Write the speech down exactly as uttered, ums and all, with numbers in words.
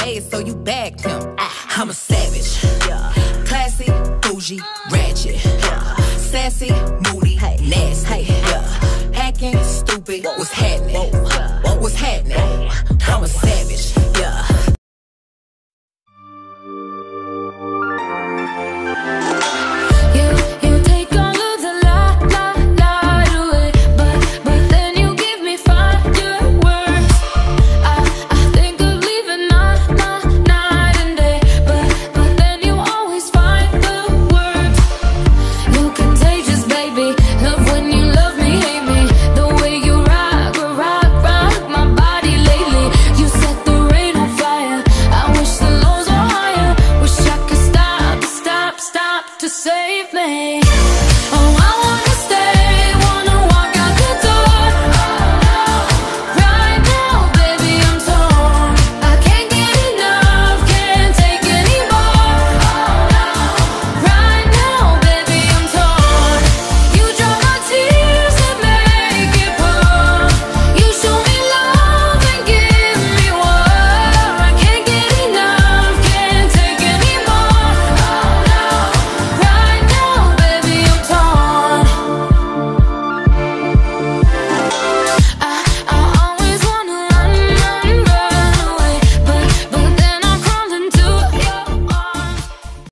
bad, so you bagged him. I'm a savage, classy, bougie, ratchet, sassy, moody, nasty, hacking, stupid, what's happening?